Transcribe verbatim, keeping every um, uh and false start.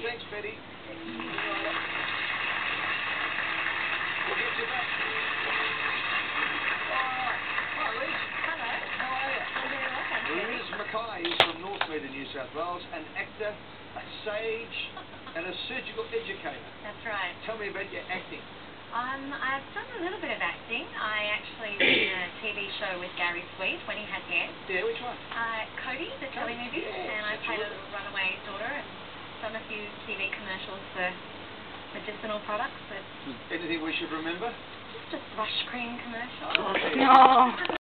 Thanks, Betty. We'll get you back. Alright. Hi, Liz. Hello. How are you? I'm very well, thank you. Liz Mackay is from Northmead in New South Wales, an actor, a sage, and a surgical educator. That's right. Tell me about your acting. Um, I've done a little bit of acting. I actually did a T V show with Gary Sweet when he had hair. Yeah, which one? Uh, Cody, the Cody, telemovie, yes, and I played a absolutely. little runaway daughter and done a few T V commercials for medicinal products. But Anything we should remember? just a thrush cream commercial. Okay. No.